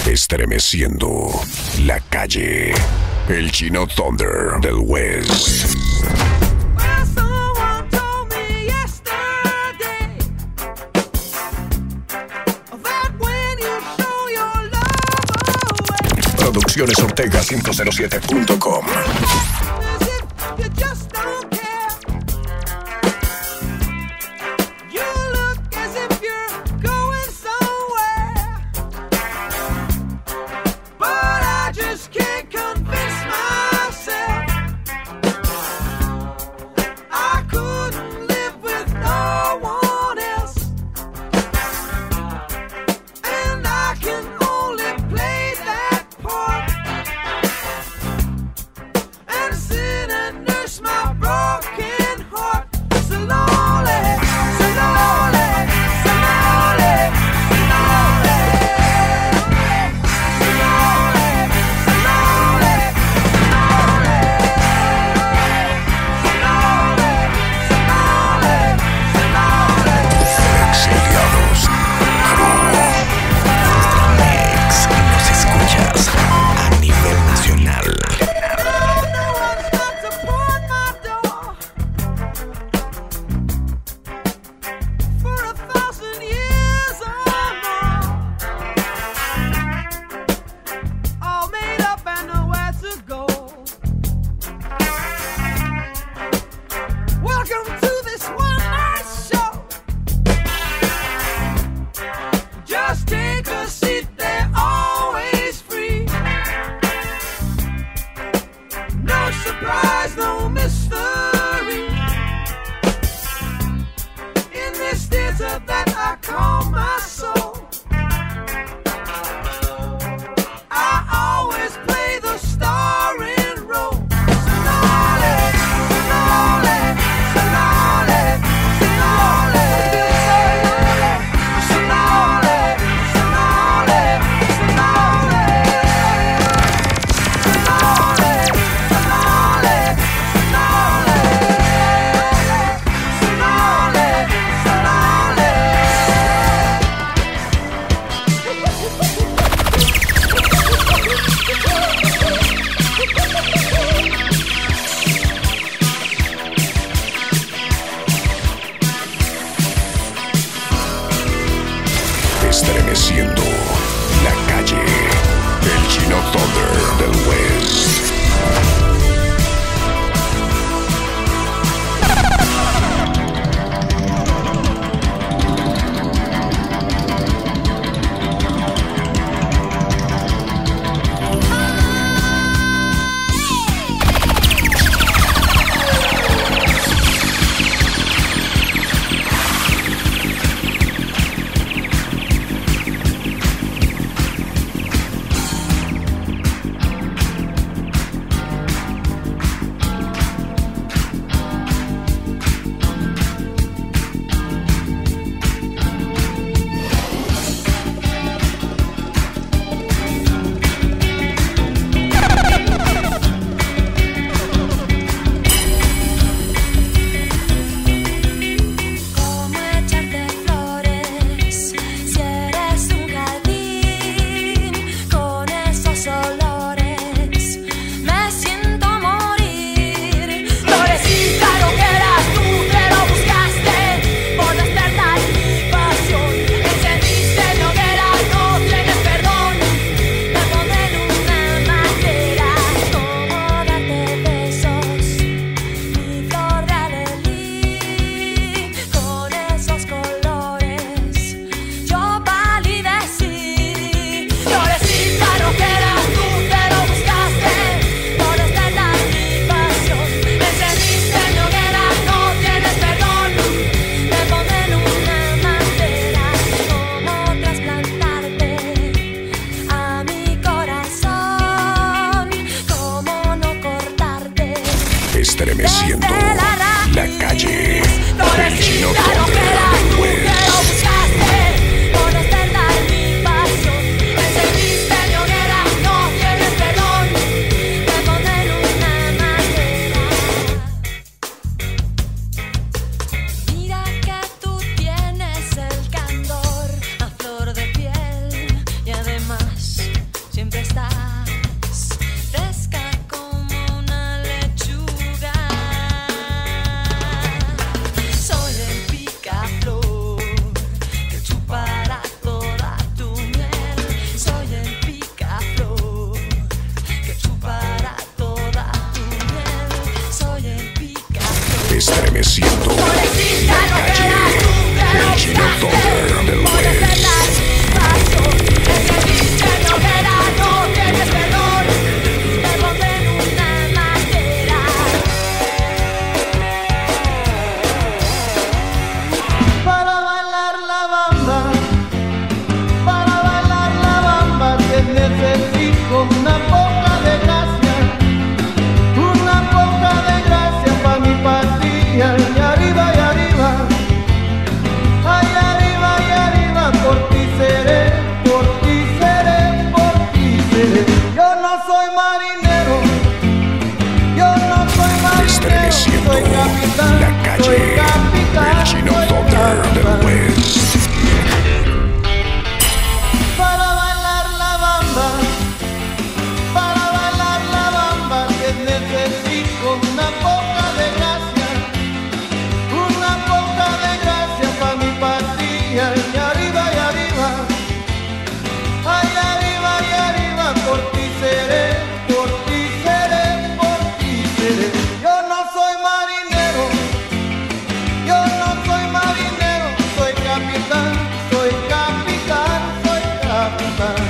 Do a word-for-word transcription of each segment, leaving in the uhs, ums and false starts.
Estremeciendo la calle. El Chino Thunder del West. Producciones Ortega cinco cero siete punto com. Estremeciendo la calle. El Chino Thunder del West. Estremeciendo la calle. El Chino Thunder del West. Tienes el candor a flor de piel y además siempre estás fresca como una lechuga. Soy el picaflor que chupará toda tu miel. Soy el picaflor que chupará toda tu miel. Soy el picaflor. Estremeciendo la calle, el Chino Thunder del West. Estremeciendo la calle, el Chino Thunder del West. Para bailar la bamba, para bailar la bamba, que necesito una poca de gracia, una poca de gracia pa' mi patria. Y arriba y arriba, ay arriba y arriba, por ti seré, por ti seré, por ti seré. Yo no soy marinero, yo no soy marinero, soy capitán, soy capitán, soy capitán.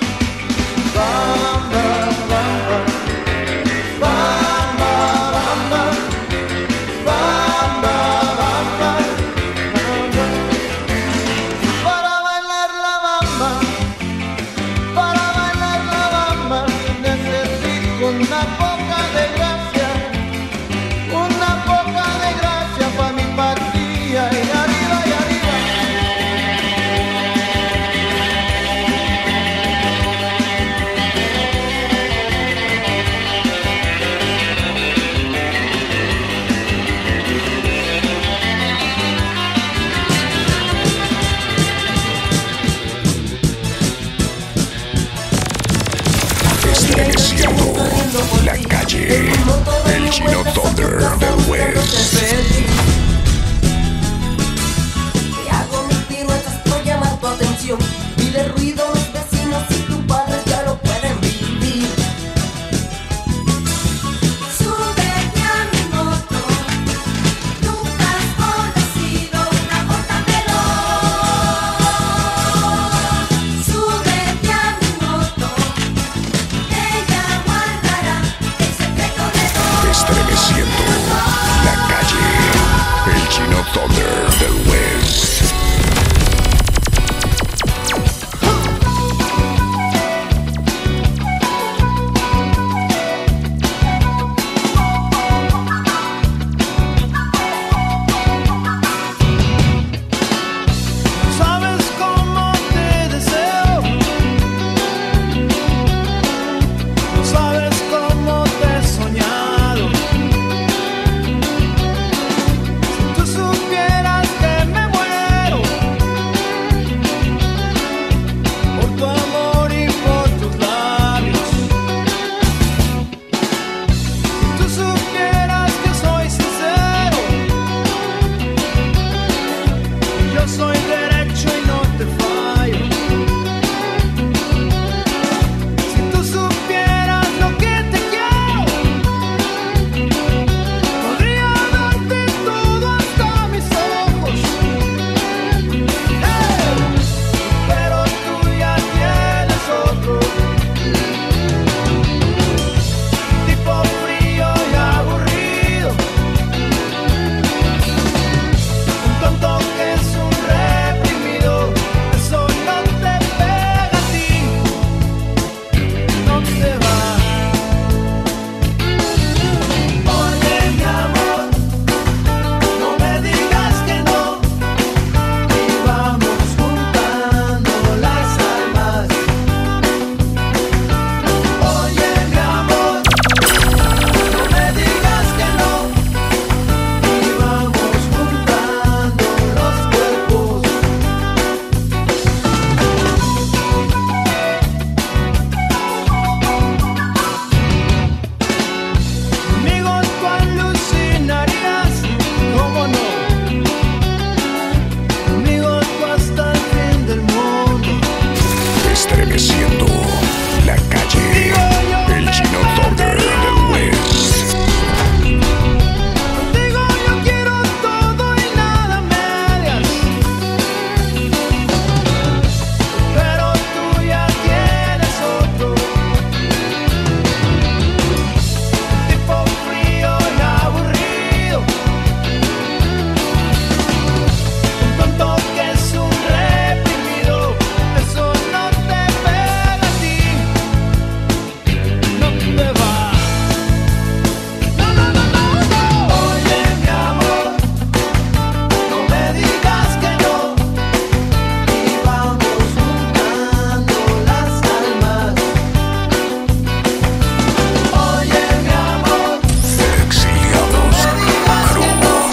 Bamba, bamba, bamba, bamba, bamba, bamba, bamba. Para bailar la bamba, para bailar la bamba, necesito una poca de gracia, una poca de gracia pa' mi patria. Y arriba y arriba, Estremeciendo la calle, el Chino Thunder del West. Que hago mis piruetas por llamar tu atención y de ruido los vecinos y tus padres ya lo pueden vivir. Súbete a mi moto, nunca has conocido una gota melón. Súbete a mi moto, ella guardará el secreto de todo. Estremeciendo la calle, el Chino Thunder del West. Estremeciendo la calle, el Chino Thunder del West. Contigo yo quiero todo y nada medias, pero tú ya tienes otro tipo frío y aburrido, un tonto que es un reprimido. Eso no te pega a ti, no te va. No, no, no, no, no. Oye, mi amor, no me digas que no, y vamos juntando las almas. Oye, mi amor, Exiliados Crew.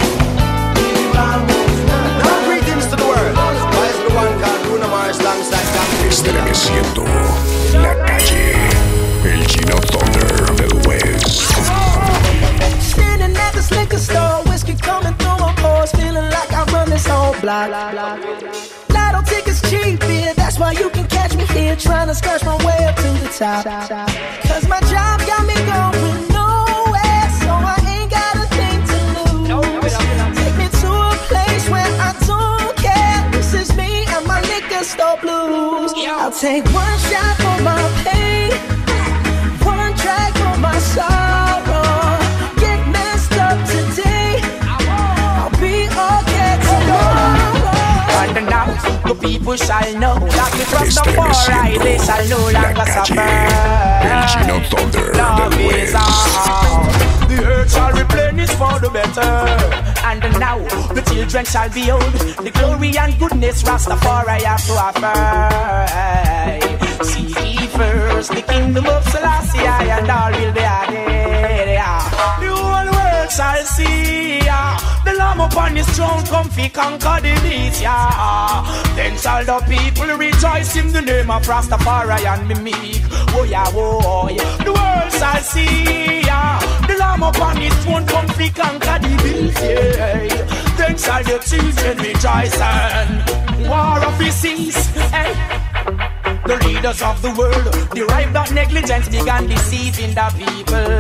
y vamos Now greetings to the world. Why is the one called Bruno Mars alongside Captain Estremeciendo la calle, el Chino Thunder del West. Standing at this liquor store, whiskey coming through my pores, feeling like I run this whole block. Lotto tickets cheap, yeah, that's why you can catch me here, trying to scratch my way up to the top. Cause my job got me going nowhere, so I ain't got a thing to lose. Take me to a place where I don't care. This is me and my liquor store blues. I'll take one shot for my pain, one drag for my sorrow. Get messed up today, I'll be okay tomorrow. And now the people shall know that the Rastafari they shall no La longer calle, el Chino suffer. Thunder Love del is West. all. The earth shall replenish for the better. And now the children shall behold the glory and goodness Rastafari have to offer. See ye first the kingdom of Selassie, and all will be added. Yeah. The whole world shall see yeah. The Lamb upon his throne come fi conquer the beast. Yeah. Then shall the people rejoice in the name of Rastafari and me meek. Oh yeah, oh yeah. The world shall see yeah. The Lamb upon his throne come fi conquer the beast. Yeah. Then shall the children rejoice and war of his cease. Hey. The leaders of the world derive that negligence began deceiving the people.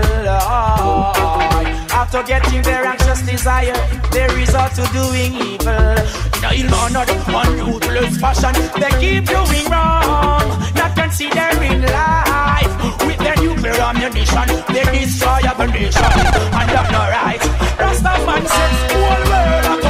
Oh, after getting their anxious desire, they resort to doing evil. Nine mannered and ruthless fashion, they keep doing wrong, not considering life. With their nuclear ammunition, they destroy our nation, and that's not right. Rastaman says, whole world I go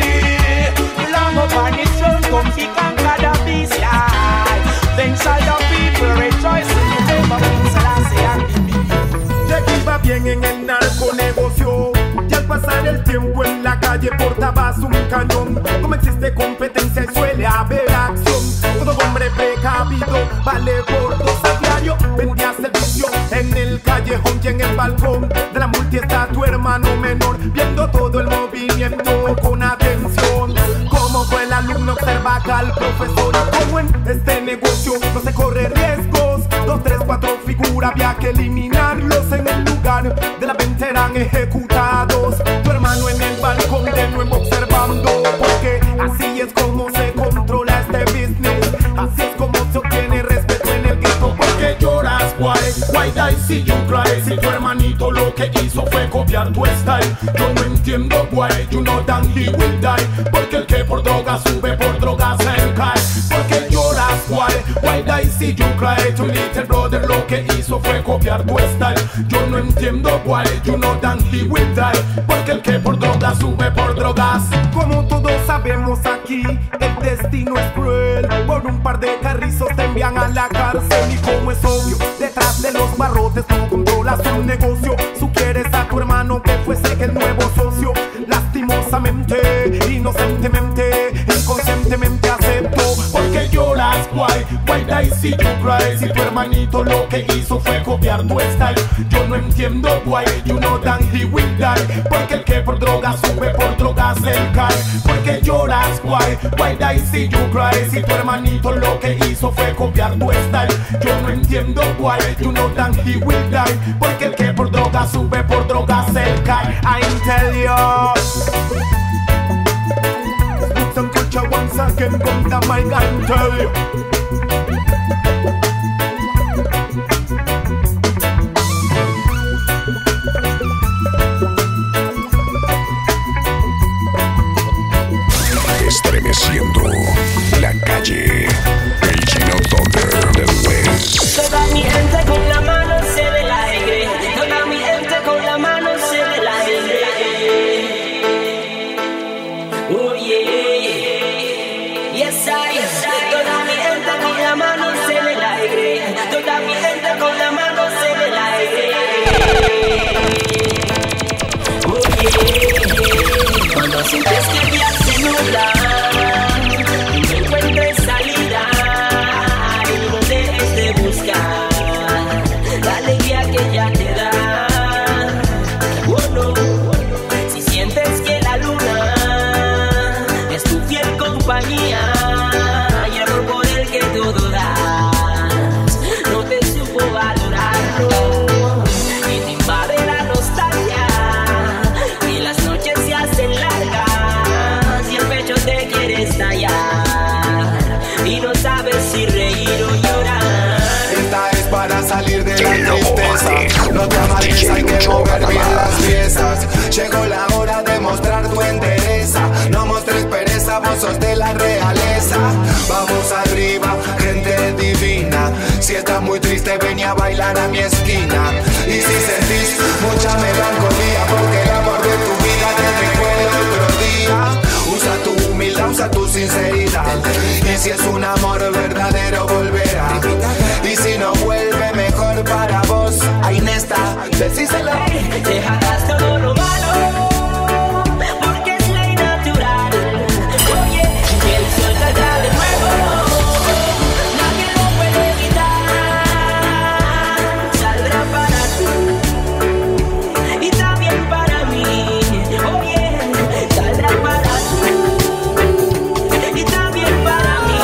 see. The Lamb upon his throne, come fi conquer the beast, yeah. Then shall the people rejoice in the name of Selassie and the beast. Te iba bien en el narconegocio y al pasar el tiempo en la calle portabas un cañón. Como existe competencia y suele haber acción, todo hombre precavido vale por dos a diario. Vendías el vicio en el callejón y en el balcón de la multi está tu hermano menor, viendo todo el movimiento con atención. Como fue el alumno observa acá al profesor, como en este negocio no se corre riesgos. Dos, tres, cuatro figuras había que eliminarlos en el lugar de la venta eran ejecutados. Tu hermano en el balcón de nuevo observando, porque así es como se controla este business, así es como se obtiene respeto en el grito. Porque lloras, why, why die si you cry? Si tu hermanito lo que hizo fue copiar tu style. Yo no entiendo why, you know that he will die. Porque el que por droga sube, por droga se cae. Porque lloras, why, why die si you cry? Tu little brother lo que hizo fue copiar tu style. Yo no entiendo why, you know that he will die. Porque el que por droga sube, por drogas. Como todos sabemos aquí, el destino es cruel. Por un par de carrizos te envían a la cárcel. Y como es obvio, detrás de los barrotes no controlas un negocio. Tú quieres a tu hermano que fuese el nuevo socio. Lastimosamente, inocentemente, inconscientemente acepto. Porque lloras, why, why die si you cry? Si tu hermanito lo que hizo fue copiar tu style. Yo no entiendo why, you know that he will die. Porque el que por drogas sube, por drogas él cae. Porque lloras, why, why die si you cry? Si tu hermanito lo que hizo fue copiar tu style. Yo no entiendo why, you know that he will die. Porque el que por drogas sube, por drogas él cae. I tell you. Put some culture once again, come down my gun, tell you. cabeza, hay que mover bien las piezas. Llegó la hora de mostrar tu entereza. No mostres pereza, vos sos de la realeza. Vamos arriba, gente divina. Si estás muy triste, ven a bailar a mi esquina. Y si sentís mucha melancolía, porque el amor de tu vida te dejó el otro día, usa tu humildad, usa tu sinceridad. Y si es un amor verdadero, volverá. Y si no vuelve, mejor para vos. Ahí está, decíselo. Dejarás todo lo malo, porque es ley natural. Oye, que el sol saldrá de nuevo, nadie lo puede evitar. Saldrá para ti y también para mí. Oye, saldrá para ti y también para mí.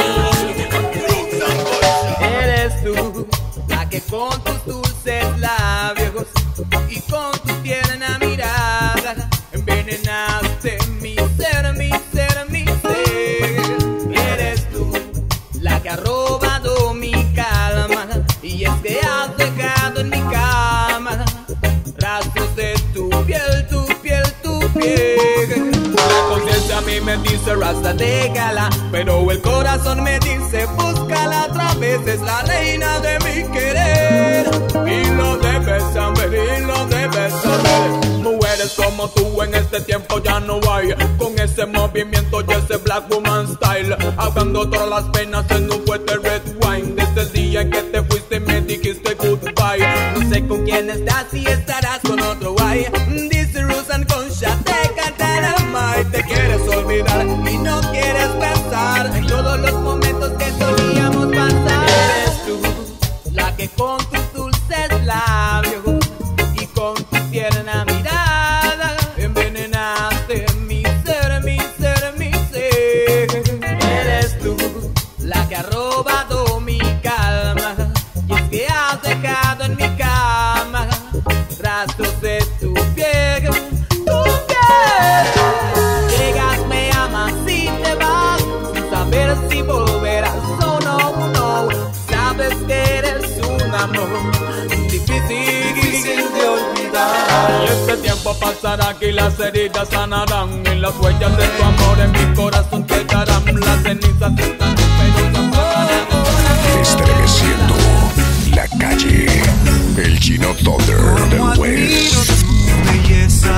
Eres tú la que con tus dulces labios y con tu tierna mirada envenenaste mi ser, mi ser, mi ser. Eres tú la que ha robado mi calma, y es que has dejado en mi cama rastros de tu piel, tu piel, tu piel. La conciencia a mí me dice rasta, déjala, pero el corazón me dice búscala otra vez. Es la reina de mi querer y lo debes saber, y lo debes saber. Mujeres como tú en este tiempo ya no hay, con ese movimiento y ese black woman style, ahogando todas las penas en un fuerte red wine. Desde el día en que te fuiste me dijiste goodbye. No sé con quién estás, si estarás con otro guay. Dice Rusan con Shateca Dynamite. Te quieres olvidar y no quieres pensar en todos los momentos que solíamos pasar. Eres tú la que con tus dulces labios y con tu tierna mirada envenenaste mi ser, mi ser, mi ser. Eres tú la que ha robado mi calma, y es que has dejado en mi cama rastros de tu piel, tu piel. Llegas, me amas y te vas sin saber si volverás o no, no. Sabes que eres un amor difícil, difícil de olvidar. Y este tiempo pasará que las heridas sanarán, y las huellas de tu amor en mi corazón quedarán. Las cenizas están pero se apagarán. Estremeciendo la calle, el Chino Thunder del West. Belleza,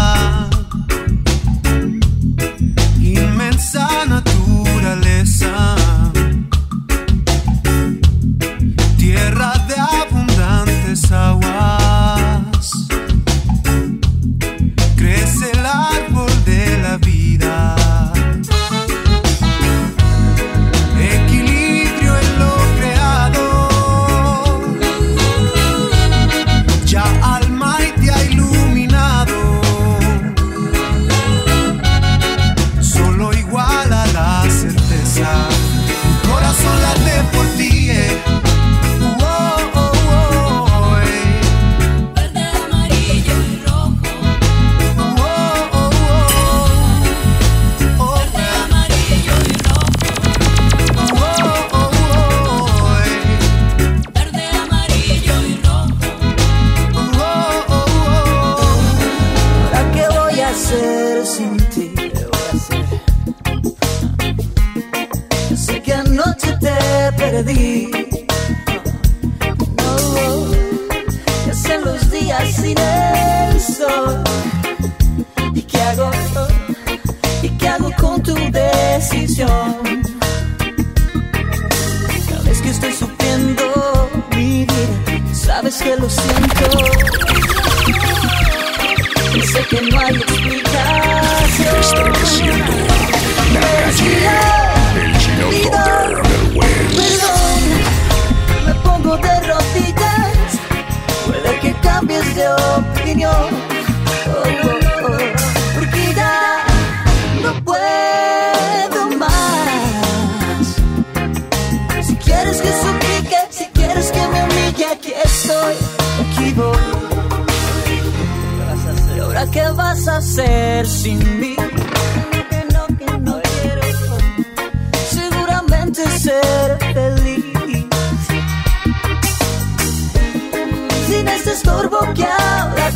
inmensa naturaleza, tierra de abundantes aguas, crece el árbol de la vida, equilibrio en lo creado, ya Almighty ha iluminado, solo igual a la certeza, mi corazón late por ti, eh. Oh, oh, oh, oh, eh. Verde, amarillo y rojo. Oh, oh, oh, oh. Verde, amarillo y rojo. Oh, oh, oh, oh, eh. Verde, amarillo y rojo. Oh, oh, oh, oh. ¿Ahora qué voy a hacer sin ti? ¿Qué voy a hacer? Yo sé que anoche te perdí. No, ¿qué hacen los días sin el sol? ¿Y qué hago? ¿Y qué hago con tu decisión? Sabes que estoy sufriendo mi vida, sabes que lo siento. Y sé que no hay explicación. Estremeciendo la calle, el Chino Thunder del West. Perdón, me pongo de rodillas, puede que cambies de opinión. Oh, oh, oh, porque ya no puedo más. Si quieres que suplique, si quieres que me humille, aquí estoy, aquí voy. ¿Y ahora qué vas a hacer sin mí? Que no, que no quiero seguramente ser feliz sin este estorbo que hay.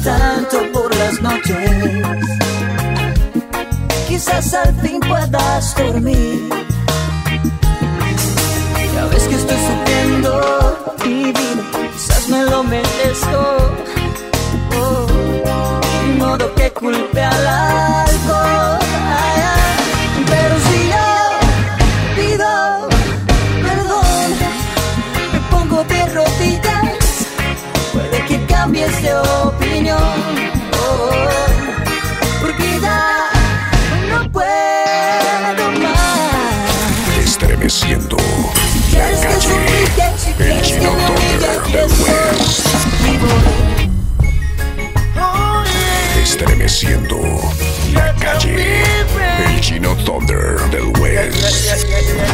tanto por las noches. Quizás al fin puedas dormir. Ya ves que estoy sufriendo, divino, quizás me lo merezco. Oh, de modo que culpe al alcohol. Ay, ay. Pero si yo pido perdón, me pongo de rodillas, puede que cambies de opinión. Oh, porque ya no puedo más. Estremeciendo la Quieres que calle, suplique, si el quieres que Chino me Thunder diga que del estoy West. vivo. Estremeciendo la calle, el Chino Thunder del West.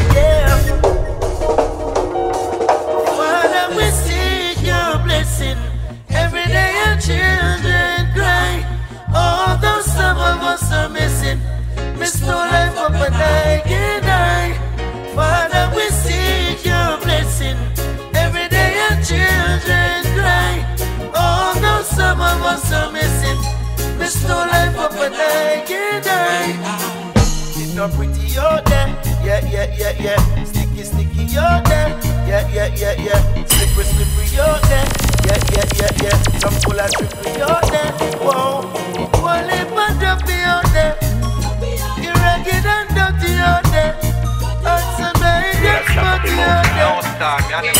Father, we seek your blessing. Every day our children cry. Although some of us are missing, miss no life up and I can die. Father, we seek your blessing. Every day our children cry. Although some of us are missing, miss no life up and I can die. It's not pretty out there, yeah, yeah, yeah, yeah. Sticky, sticky out there, yeah, yeah, yeah, yeah. Slippery, slippery out there, yeah, yeah, yeah, yeah. Some full of slippery out there, whoa. One lip and dumpy out there. You're ragged and dirty out there. And some very good smutty out there.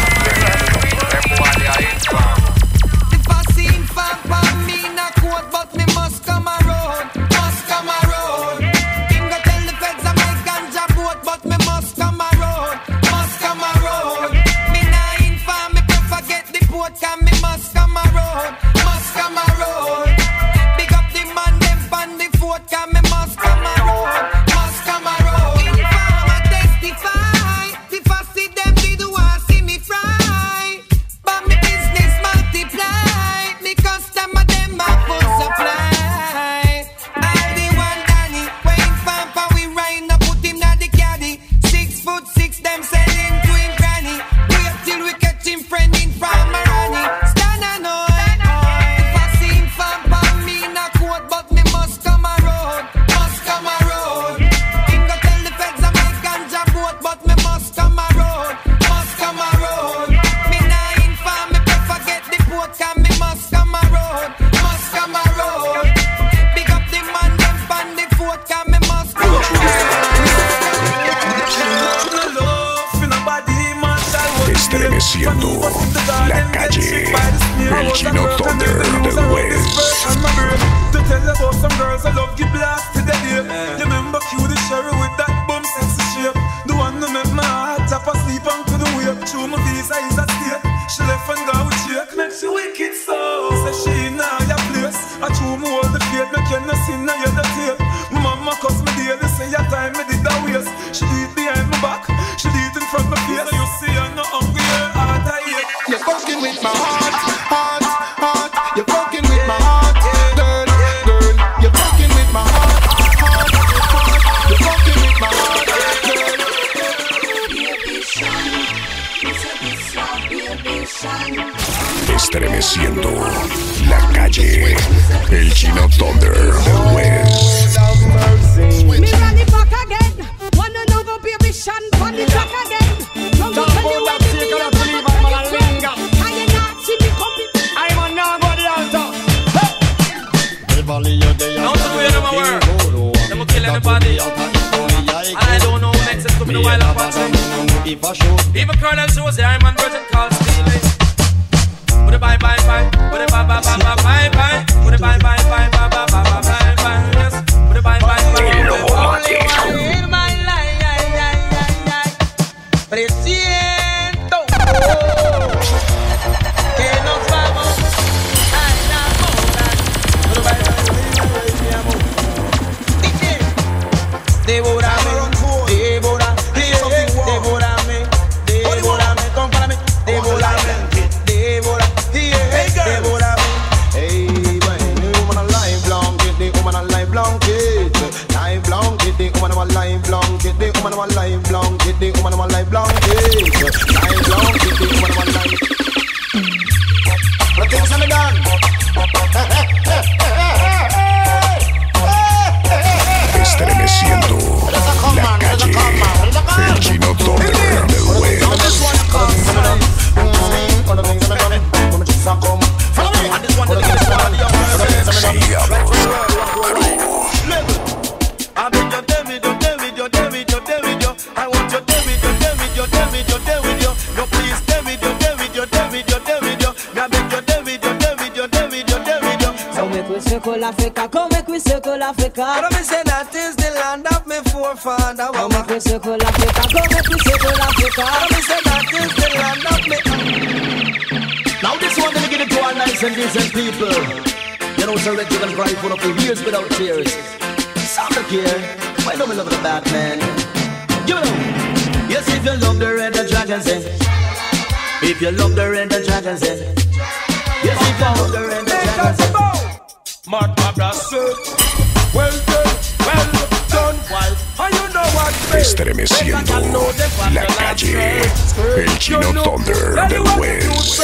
If I seen fam pan me not quote, but me must come around, must come around. Him go tell the feds I make ganja boat, but me must come around, must come around. Me nah inform, me prefer get the boat, 'cause me must come around, must come around. Big up the man them pan the fort, 'cause me must come around, must come around. Inform I testify, if I see them they do I see me fry. But me business multiply, me customer them a full supply. All the one Danny, waiting farm for we ride, no put him na the caddy. Six foot six, them sell him to him granny. Wait till we catch him friend in from Marani. Stand and oi, if I see him farm for me na quote, but me must come around, must come around. Him go tell the feds I make ganja boat, but me must come around, must come around. Me nah inform, me prefer get the boat, 'cause me must come around, must come around. Big up the man them pan the fort, 'cause me must come Estremeciendo la calle, el Chino Thunder del West. To tell you about some girls I love you blast to the day. You remember Q the Sherry with that bum sexy shape. The one that make my heart tap asleep and couldn't wake. Through my visa is a state. She left and go with check. Make she wicked so. Say she in your place. I threw me all the fate. Make you no sin now you're the tape. My mama cuss me daily. Say your time me did that waste. She did it behind my back. She did it in front of my face. So you see I'm not hungry. Her heart I hate. You're fucking with my heart, heart, heart. You're fucking with my heart, girl, girl. You're fucking with my heart, heart, heart. You're fucking with my heart, girl. Estremeciendo la calle, el Chino Thunder del West. Me run it back again. Wanna know go baby Sean on the track again. Don't go tell you what me feel, I'm gonna tell you friend. Can you not see me coming? I'm on now, go the altar. Don't do it in my world. Them will kill anybody. And I don't know who next is coming a while up on them. Even Colonel shows the Iron Virgin calls Steely. Put it bye bye bye. Put it bye bye bye bye bye bye. Put it bye bye bye bye bye bye bye bye bye. Yes. Put it bye bye bye bye. Only one in my life. Presiento. Que nos vamos a enamorar. Put it bye bye bye bye, mi amor. Devórame, devórame, devórame, devórame, compárame, devórame. we circle Africa, come make we circle Africa. But I say that is the land of me forefather. Come make we circle Africa, come make we circle Africa. But I say that is the land of me. Now this one gonna get it to our nice and decent people. You know, so that you can cry for up for years without tears. Sound look here, why don't we love the Batman? Give it up. Yes, if you love the red the dragon say. If you love the red the dragon say. Yes, if you love the red the dragon say. Mad Barbara said, well done, well done, wild. And you know what? Estremeciendo la calle, el Chino Thunder del West.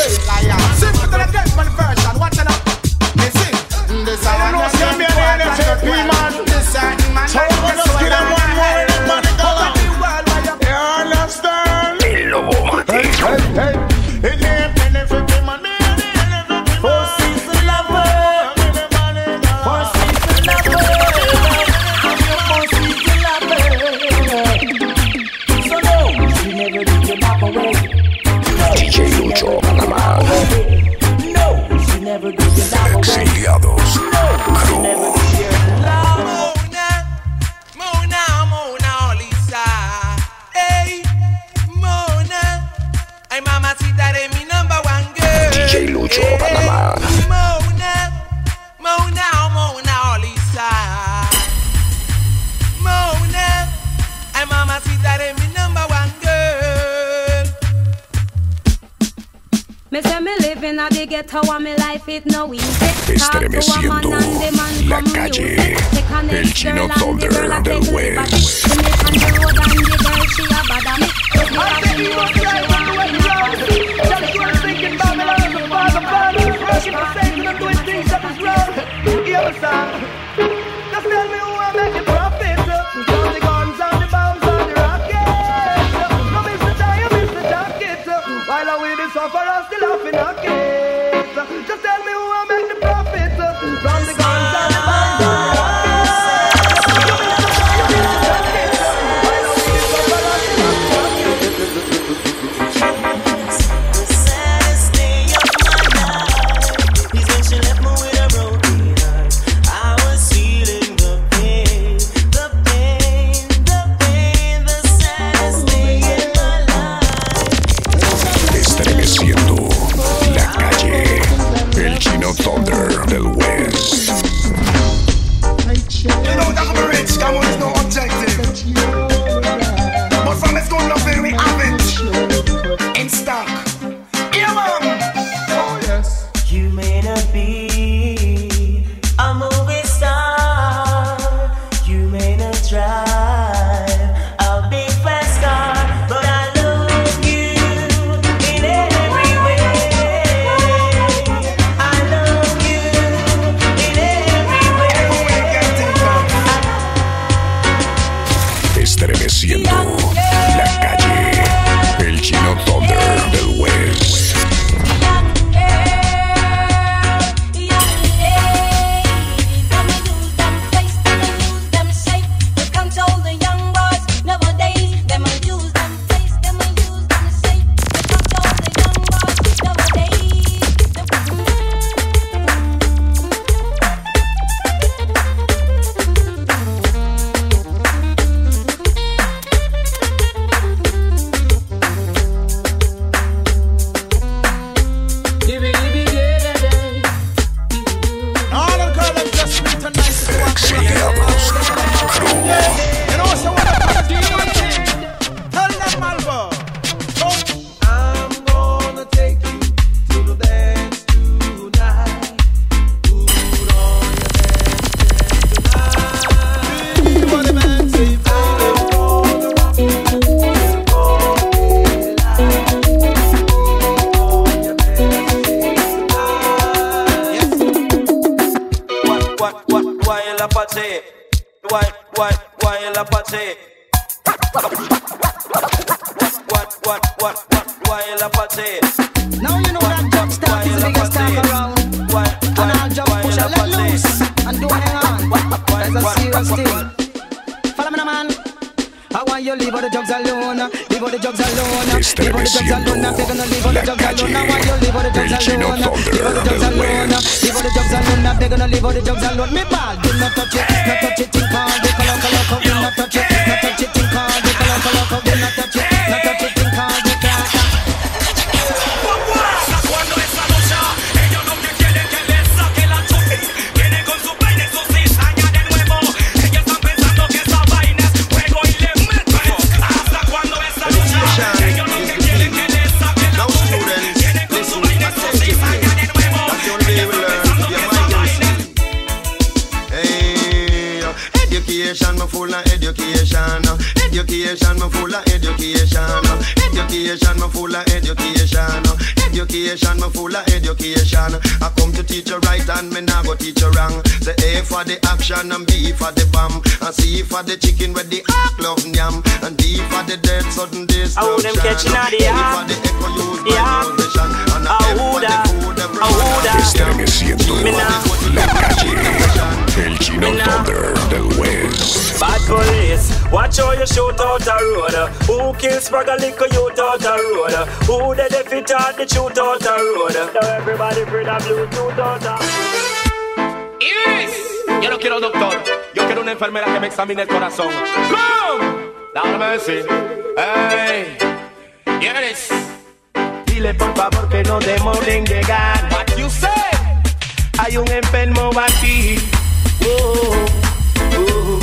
This I know some me and N F P man. This certain man. So we just give them one more and money go. You understand? El Lobo Mate. Hey, hey, hey. It ain't N F P man. Me and the N F P man. For season lover. For season lover. For season lover. So no, she never did the back away. D J Lucho Panamá. No, she never did the back away. Exiliados. Crew. D J Lucho Panamá. Mona, Mona, Mona, Lisa. Mona, ay mamacita eres mi number one girl. Me say me living a the ghetto and me life it no easy. Estremeciendo la calle, el Chino Thunder del West. Just tell me who I make it profit. From the guns and the bombs and the rockets. No miss the tie, miss the jacket. While I with the sufferer still laughing at it. Just tell me who I make the profit. From the guns and the bombs and the rockets. No miss the tie, miss the jacket. While I with the sufferer still laughing at it. The saddest day of my life is when she left me with a broken heart. I was feeling the pain, the pain, the pain, the saddest day in my life. Estremeciendo la calle, el Chino Thunder del West. You know that I'm rich, come on, there's no objective. But from it's going up there, we have it in stock. Yeah, man. Oh, yes. You may not be a movie star, you may not drive a big fast car, but I love you in every way. I love you in every way. Estremeciendo la calle, el Chino Thunder del West. Now you know that jump start is the biggest talk around. And I'll jump push and let loose. And don't hang on. That's a serious thing. Follow me now, man. I want you leave all the drugs alone. Leave all the drugs alone. Leave all the drugs alone. I'm gonna leave all the drugs alone. I want you leave all the drugs alone. Leave all the drugs alone. Leave all the drugs alone. I'm gonna leave all the drugs alone. Me ball, do not touch it, not touch it, think all the color, color, color. Do not touch it, not touch it, think all the color, color, color. Do not touch it, not touch it, think all the color. Cuando esa lucha, ellos lo que quieren que les saque la chupi. Vienen con su peine, su cizaña de nuevo. Ellos están pensando que esa vaina es juego y le meten. Hasta cuando esa lucha, ellos lo que quieren que les saque la chupi. Vienen con su peine, su cizaña de nuevo. Ellos están pensando que esa vaina es. Hey, education, me full of education. Education, me full of education. Education, me full of education. Education, me full of education. I come to teach you right and me nah go teach you wrong. The A for the action and B for the bomb. And C for the chicken with the hot love yam. And D for the dead sudden destruction. Oh, them catching out the for the echo use my musician. And the F for the food, the brother. Estremeciendo la calle. El Chino Thunder del West. Bad police, watch how you shoot out a road. Who kills Spragga liquor youth out a road? Who the defeat out the shoot out a road? Now everybody free the Bluetooth out a Iris, yo no quiero doctor, yo quiero una enfermera que me examine el corazón. Come, Lord mercy, hey, Iris. Dile por favor que no demoren llegar. What you say? Hay un enfermo aquí. Oh, oh.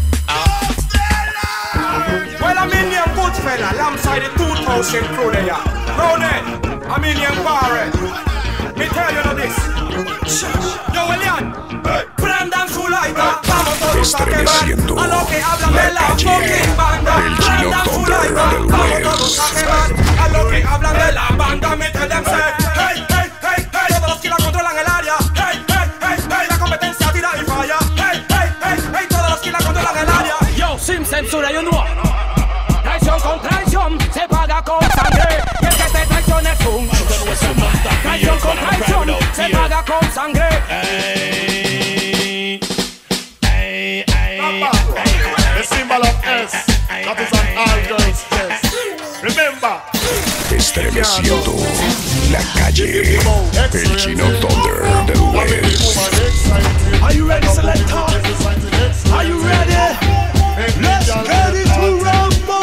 Well, a million good fella, alongside the two thousand crew there. Ronan, a million barrel. Me tell you this. Yo, Elian, prendan su lighter. Vamos todos a quemar. A lo que hablan de la fucking banda. Prendan su lighter. Vamos todos a quemar. A lo que hablan de la banda. Me tell them say, hey, hey, hey, hey. Todos los que la controlan el área. Hey, hey, hey, hey. La competencia tira y falla. Hey, hey, hey, hey. Todos los que la controlan el área. Yo, sin censura, you know. Traición con traición se paga con sangre. Y el que te traiciona es un. Traición con traición se paga con sangre. Hey, hey, hey, the symbol of S, that is an all girls chest. Remember. Estremeciendo la calle. El Chino Thunder del West. Are you ready, selector? Are you ready? Let's get it to Rambo.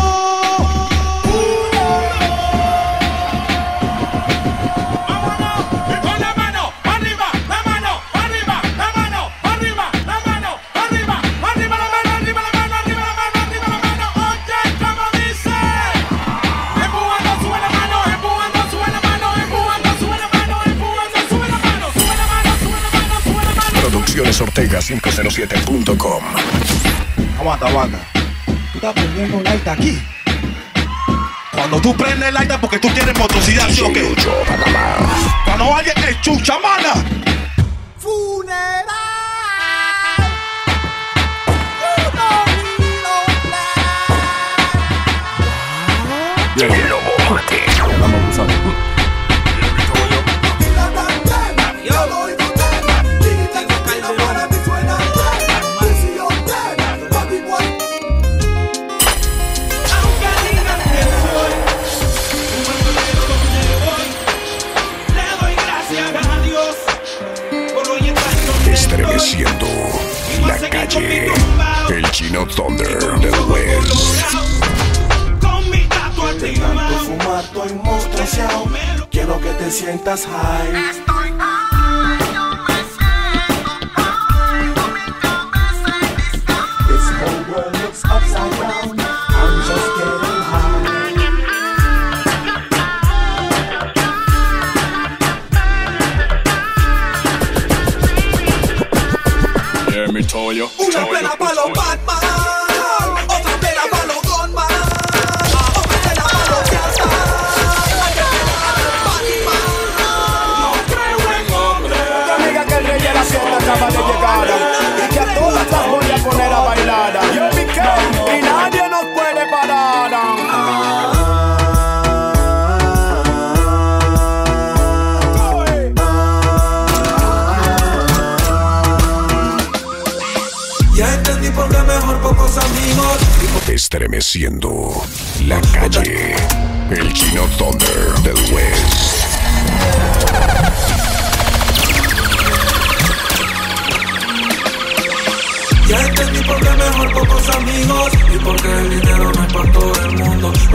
Producciones Ortega cinco cero siete punto com. Aguanta, aguanta. Tú estás prendiendo un light aquí. Cuando tú prendes el light es porque tú tienes motricidad, ¿sí o qué? Cuando alguien te chucha, mana. Funeral. Vamos a usar. Estremeciendo la calle. El Chino Thunder del West. De tanto fumar estoy monstruoseado. Quiero que te sientas high. This whole world looks upside down. I'm just getting high. Yeah, me told you. Una pena para los Batman. Otra pena para los Gunman. Acaba de llegar y que a todas las voy a poner a bailar. Yo piqué y nadie nos puede parar. Ya entendí por qué mejor pocos amigos. Estremeciendo la calle. El Chino Thunder del West.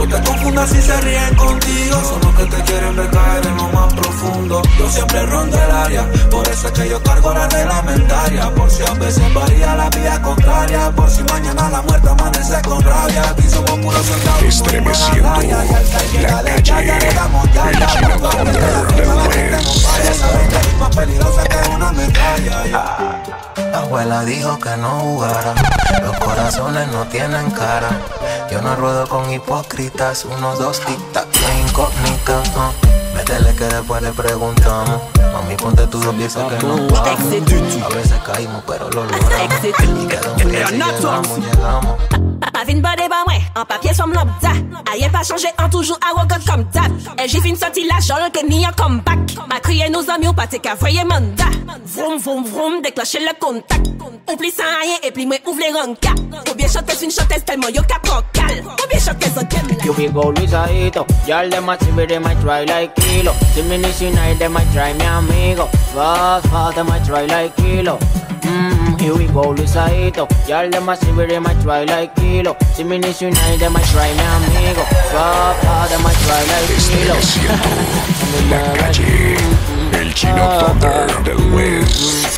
No te confundas si se ríen contigo, son los que te quieren ver caer en lo más profundo. Yo siempre rondo el área, por eso es que yo cargo la reglamentaria. Por si a veces varía la vía contraria, por si mañana la muerte amanece con rabia. Aquí somos puros soldados. Estremeciendo la calle, el Chino Thunder del West. Más peligrosa que una medalla. La abuela dijo que no jugara, los corazones no tienen cara. Yo no ruedo con hipócritas, unos dos tic-tac de incógnita. uh. Métele que después le preguntamos. Mami, ponte tus dos piezas que no vamos. A veces caímos, pero lo logramos. Y quedó un día si llegamos, llegamos. Ma vie ne pas ouais, en papier somme lambda. Rien pas changé, en toujours arrogant comme tap. Et j'ai vu une sortie la jolle que ni un comeback. Ma crié nos amis au pâté qu'à voyer mandat. Vroom, vroom, vroom, déclencher le contact. Oublie sans rien et puis moi ouvre les rankas. Ou bien chanteuse une chanteuse tellement yo cap cal. Ou bien chanteuse en game like. You be go Luisaito, y'all them a see me, they might try like Kilo. See me this night, they might try me amigo. Fast, fast, they might try like Kilo. Mmm, here we go Luisaito, y'all them a see me, they might try like Kilo. See me this night, they might try me amigo. Fast, fast, they might try like Kilo. La calle, el Chino Thunder del West.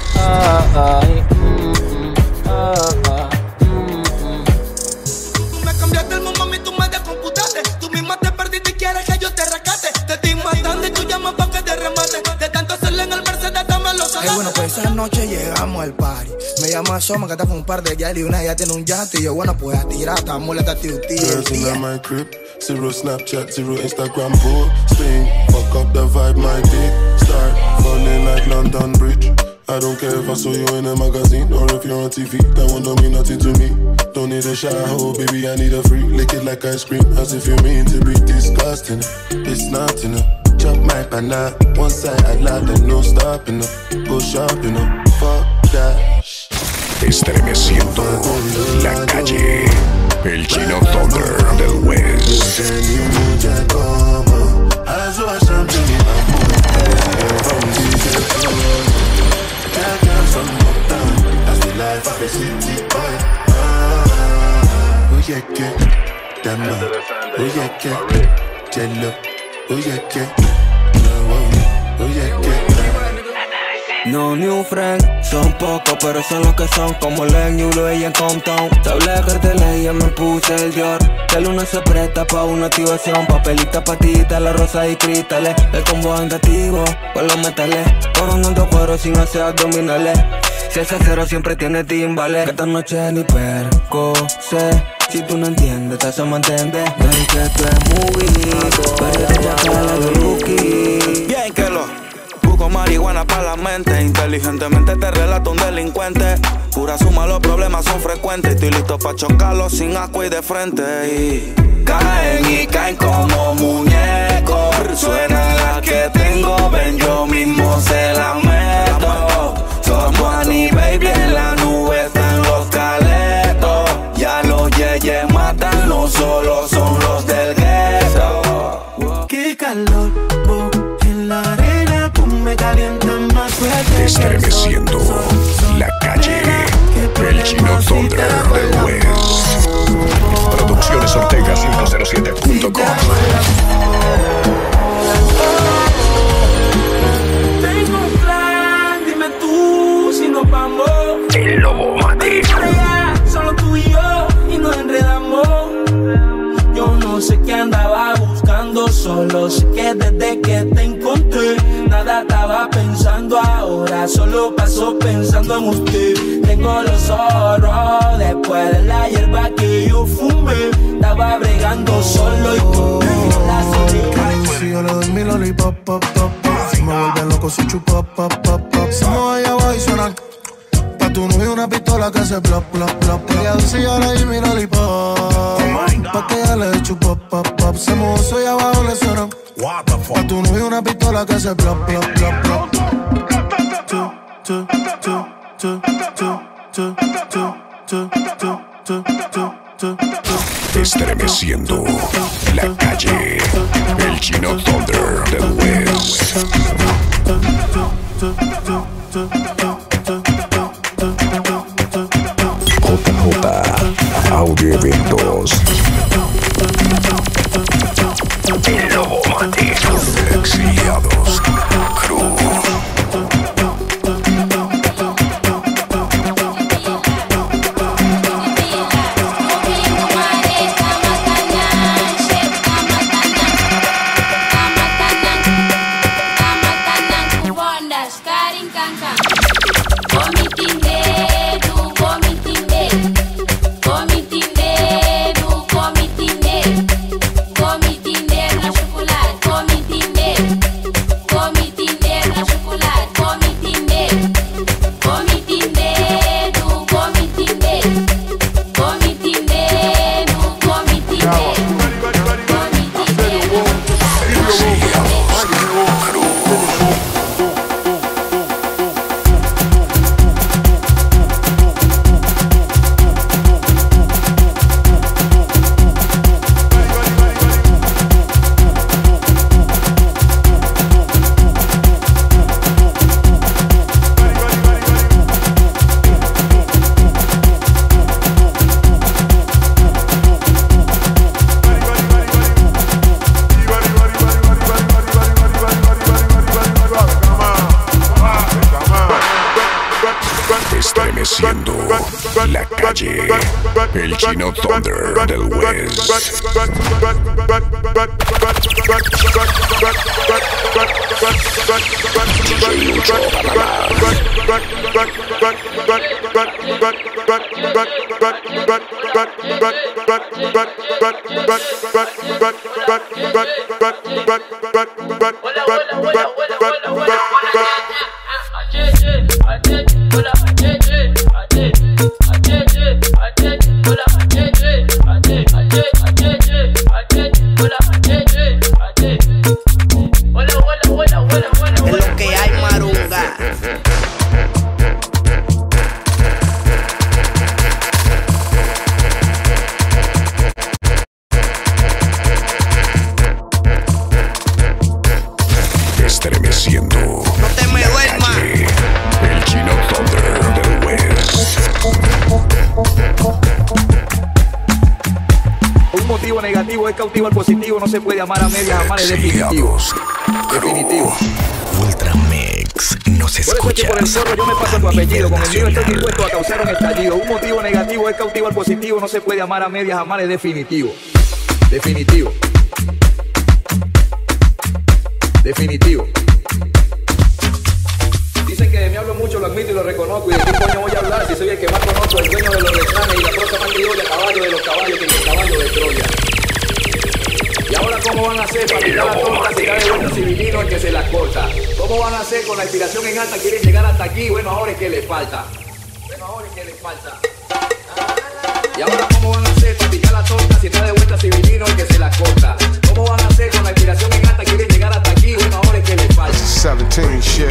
Me cambiaste el mundo, mami, tú me descomputaste. Tú misma te perdiste y quieres que yo te rescate. Te estoy matando y tú llamas pa' que te remate. De tanto hacerle en el Mercedes, dame los salates. Eh, bueno, pues esa noche llegamos al party. Me llama Soma, que está con un par de gal y una ya tiene un yate. Y yo, bueno, pues a tirar, estamos la tío, tío. Girls in my crib, zero Snapchat, zero Instagram posting. Fuck up the vibe, my dick start falling like London Bridge. I don't care if I saw you in a magazine or if you're on T V. That one don't mean nothing to me. Don't need a shower, oh baby, I need a free. Lick it like ice cream, as if you mean to be disgusting. It's not enough. Chop my banana, one side I loud and no stopping up. Go shopping up, fuck that. Estremeciendo la calle, el Chino Thunder del West. Oye que, dama, oye que, jello, oye que, oye que. No new friend, son pocos pero son los que son. Como Len, Yulo y en Compton. Te hablé de carteles y ya me puse el Dior. Que el uno se presta pa' una activación. Papelita, patita, la rosa y cristales. El combo andativo, con los metales. Coronando cuero sin hacer abdominales. Si ese cero siempre tiene timbales. Que esta noche ni perco sé. Si tú no entiendes, te hacemos entender. Ven que esto es movie, pero te ya cara de rookie. Bien que lo busco marihuana para la mente. Inteligentemente te relato un delincuente. Pura suma, los problemas son frecuentes. Estoy listo pa' chocarlos sin asco y de frente. Y caen y caen como muñecos. Suena la que tengo, ven yo mismo se la meto. Somos Annie, baby, en la nube están los caletos. Ya los yeyes matan, no solo son los del gueto. Qué calor, oh, en la arena, tú me calientas más fuerte. Estremeciendo la calle, el Chino Thunder del West. Producciones Ortega quinientos siete punto com. Tengo un plan, dime tú si nos vamos. El Lobo Mate. Solo tú y yo y nos enredamos. Yo no sé qué andaba buscando, solo sé que desde que te encontré nada estaba pensando ahora, solo paso pensando en usted. Tengo los ojos rojos después de la hierba que yo fumé. Estaba bregando solo y conmigo la soledad. Si yo le doy mi lollipop, pop, pop, pop. Me vuelven loco si chupa, pop, pop, pop. Se mueve abajo y suena. Pa' tu novio una pistola que hace plop, plop, plop. Ella dulce y yo le doy mi lollipop. Pa' que ella le chupa, pop, pop. Se mueve soy abajo le suena. Pa' tu novio una pistola que hace plop, plop, plop, plop. Tu, tu, tu, tu, tu, tu, tu, tu, tu, tu, tu, tu. Estremeciendo la calle, el Chino Thunder del West. J J Audio Eventos. Estremeciendo la calle, el Chino Thunder del West. Negativo es cautivo, al positivo no se puede amar a medias, amar es definitivo. Definitivo. Ultramix, no se escucha. Por eso es que por el zorro yo me paso tu apellido. Con el mío estoy dispuesto a causar un estallido. Un motivo negativo es cautivo, al positivo no se puede amar a medias, amar es definitivo. Definitivo. Definitivo. Dicen que de mí hablo mucho, lo admito y lo reconozco. ¿Y de qué coño voy a hablar si soy el que más conozco, el dueño de los refranes y la prosa más criolla, caballo de los caballos que el caballo de Troya? ¿Y ahora cómo van a hacer para quitar la torta si cae bueno civilino el que se la corta? ¿Cómo van a hacer con la inspiración en alta? ¿Quieren llegar hasta aquí? Bueno, ahora es que les falta. Bueno, ahora es que les falta. ¿Y ahora cómo van a hacer para picar la torta si está de vuelta civilino el que se la corta? ¿Cómo van a hacer con la inspiración en alta? ¿Quieren llegar hasta aquí? Bueno, ahora es que les falta. seventeen shit.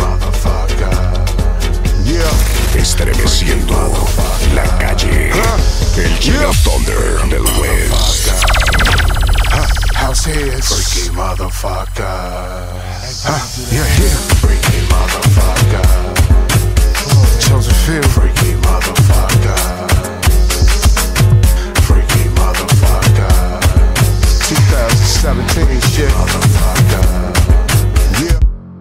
Yeah. Estremeciendo la calle, el Chino Thunder del West. House heads, freaky motherfucker. Huh, yeah, yeah, freaky motherfucker. Chosen field, freaky motherfucker. Freaky motherfucker. twenty seventeen shit, motherfucker. Yeah.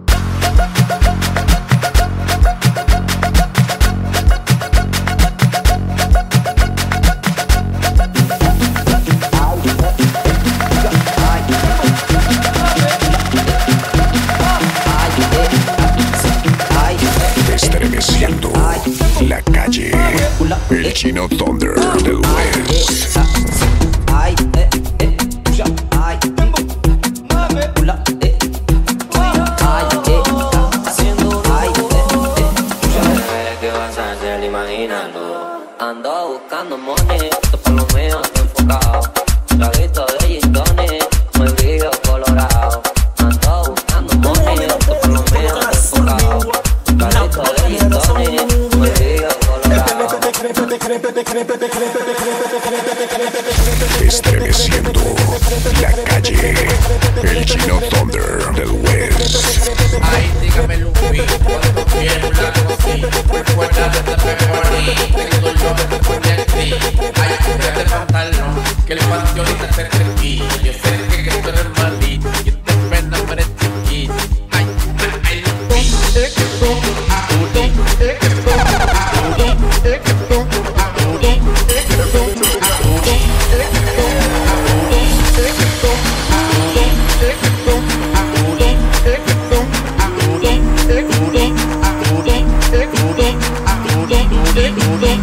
Estremeciendo la calle, el Chino Thunder del West. Ay, eh, eh, ya, ay, mame, pula, eh, ay, eh, haciendo, ay, eh, eh, ¿qué vas a hacer? Imagínalo. Ando buscando money, esto por lo mío enfocado. Traguito de gin tonic, muy vivo colorado. Ando buscando money, esto por lo mío enfocado. Traguito de gin tonic, muy vivo colorado. Estremeciendo la calle, el Chino Thunder del West. Ay, dígame Lupi, cuando quiero la cocí, recuerda de pepperoni, tengo el nombre de Poneti. Ay, cúbrete pantalón, que el panteonista te aquí. Yo sé que tú eres maldito, y te pena eres chiquito. Ay, ay, Lupi, es que tú, Audi, es que tú, Audi, es que tú, Audi, es que tú, Audi, es que tú, Audi, es que tú, Audi, es que tú, Audi, es que tú, Audi, es que tú, Audi, es que tú, Audi, es que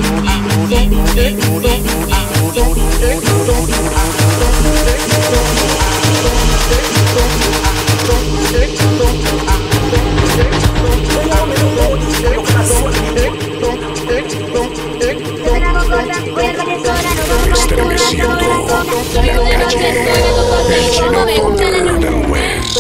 Estremeciendo la calle, el Chino Thunder del West.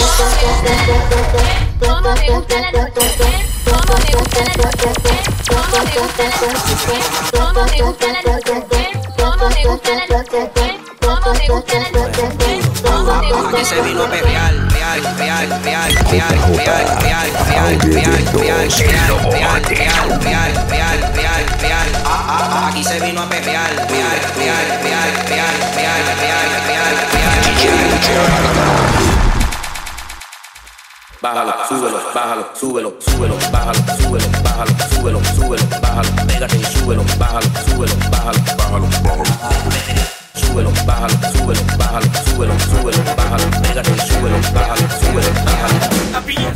Como me gusta la noche, como me gusta la noche, como me gusta la noche, como me gusta la noche, como me gusta la noche, como me gusta la noche, como me gusta. Aquí se vino a perrear, real, real, real, real, real, real, real, real, real, real, real, real, real, real, real, real. Aquí se vino a perrear, real, real, real, real, real, real, real, real, real. bájalo, súbelo, bájalo, súbelo, súbelo, bájalo, súbelo, bájalo, súbelo, súbelo, bájalo, pégate y súbelo, bájalo, súbelo, bájalo, bájalo, bájalo. Súbelo, bájalo, súbelo, bájalo, súbelo, súbelo, bájalo, pégate y súbelo, bájalo, súbelo, bájalo.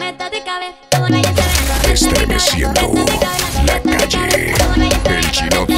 Estremeciendo la calle, el Chino